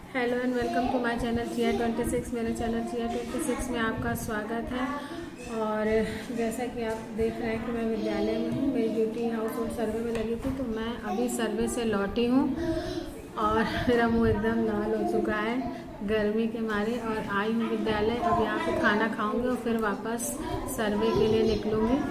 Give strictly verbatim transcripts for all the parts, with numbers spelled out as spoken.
Hello and welcome to my channel Jiya twenty six. मेरे channel Jiya twenty six में आपका स्वागत है। और जैसा कि आप देख रहे हैं कि मैं विद्यालय में हूँ, मेरी ड्यूटी हाउस होल्ड सर्वे में लगी थी, तो मैं अभी सर्वे से लौटी हूँ और मेरा मुंह एकदम लाल हो चुका है गर्मी के मारे। और आई हूँ विद्यालय, अब यहाँ पे खाना खाऊंगी और फिर वापस सर्वे के लिए निकलूँगी।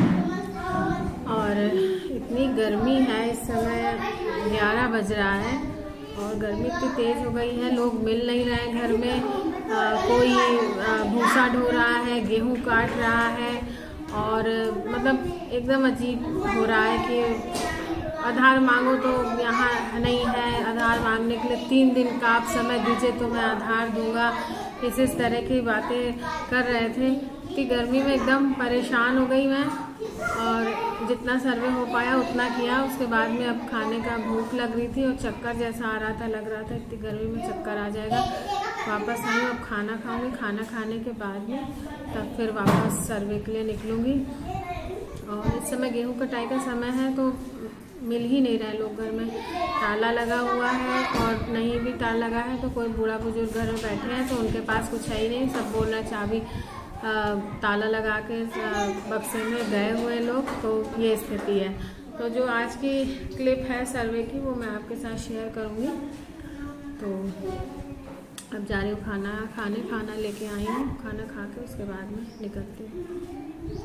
और इतनी गर्मी है, इस समय ग्यारह बज रहा है और गर्मी इतनी तेज़ हो गई है, लोग मिल नहीं रहे हैं घर में। आ, कोई भूसा ढो रहा है, गेहूं काट रहा है और मतलब एकदम अजीब हो रहा है कि आधार मांगो तो यहाँ नहीं है, आधार मांगने के लिए तीन दिन का आप समय दीजिए तो मैं आधार दूंगा। इस इस तरह की बातें कर रहे थे। इतनी गर्मी में एकदम परेशान हो गई मैं और जितना सर्वे हो पाया उतना किया। उसके बाद में अब खाने का भूख लग रही थी और चक्कर जैसा आ रहा था, लग रहा था इतनी गर्मी में चक्कर आ जाएगा। वापस आई, अब खाना खाऊंगी, खाना खाने के बाद में तब फिर वापस सर्वे के लिए निकलूँगी। और इस समय गेहूं कटाई का समय है तो मिल ही नहीं रहे लोग घर में। ताला लगा हुआ है और नहीं भी ताला लगा है तो कोई बूढ़ा बुजुर्ग घर में बैठे हैं तो उनके पास कुछ है ही नहीं, सब बोल रहे चाबी ताला लगा के बक्से में गए हुए लोग। तो ये स्थिति है। तो जो आज की क्लिप है सर्वे की वो मैं आपके साथ शेयर करूँगी। तो अब जा रही हूँ खाना खाने, खाना लेके आई हूँ, खाना खा के उसके बाद में निकलती हूँ।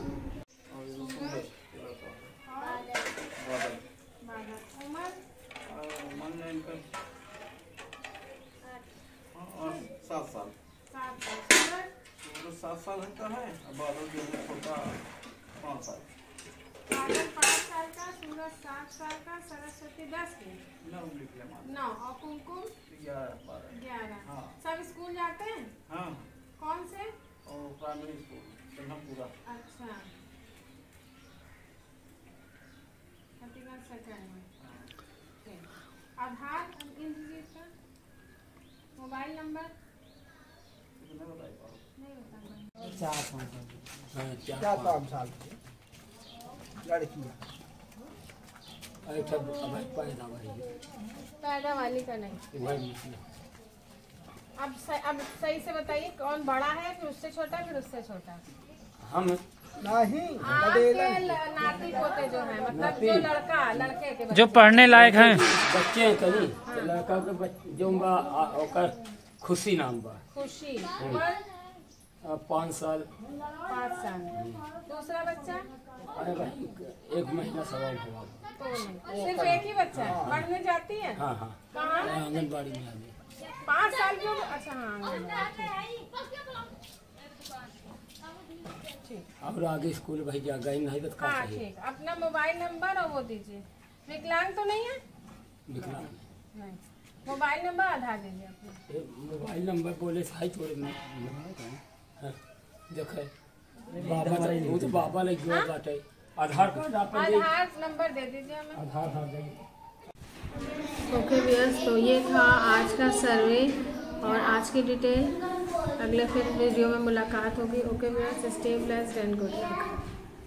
सात साल सात साल का है, बादल जो छोटा पाँच साल पाँच साल का, सूरज सात साल का, सरस्वती दस की, नौ नौ और कुमकुम ग्यारह बारह ग्यारह। हाँ। सब स्कूल जाते हैं? हाँ। कौन से? और प्राइमरी स्कूल पूरा। अच्छा, सेकंड में। आधार का मोबाइल नंबर नहीं बता, चार पाँच चार पाँच साल की लड़की पैदा वाली का नहीं। अब सही, अब सही से बताइए कौन बड़ा है, फिर उससे छोटा, फिर उससे छोटा? हम नहीं, नाती पोते जो है, मतलब जो लड़का लड़के के जो पढ़ने लायक हैं बच्चे हैं कहीं। हाँ। लड़का के जो बा खुशी नाम बा। खुशी उम्र पाँच साल पाँच साल दूसरा बच्चा अरे भाई एक महीना सवाल हुआ। तो सिर्फ एक ही बच्चा है? हाँ। पढ़ने जाती है? हाँ हाँ। कहाँ? आंगनबाड़ी में आगे पाँच साल की। अच्छा हाँ, और आगे स्कूल भाई जा गई नहीं तो हाँ ठीक। अपना मोबाइल नंबर और वो दीजिए। विकलांग तो नहीं है? विकलांग नहीं। मोबाइल नंबर आधार दीजिए अपना। मोबाइल नंबर बोले साई छोड़े में देखे बाबा वो तो बाबा ले गया बाटे। आधार कार्ड आधार नंबर दे दीजिए हमें। आधार कार्ड। ओके व्यूअर्स, तो ये था आज का सर्वे और आज की डिटेल। अगले फिर वीडियो में मुलाकात होगी। Okay viewers, stay blessed and good luck.